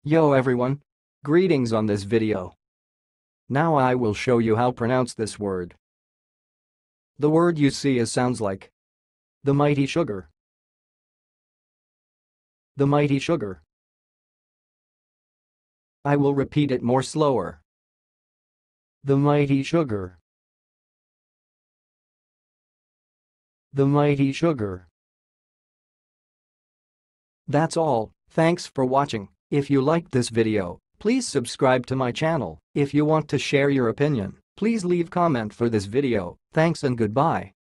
Yo everyone! Greetings on this video. Now I will show you how pronounce this word. The word you see is sounds like the mighty sugar. The mighty sugar. I will repeat it more slower. The mighty sugar. The mighty sugar. That's all. Thanks for watching. If you liked this video, please subscribe to my channel. If you want to share your opinion, please leave comment for this video. Thanks and goodbye.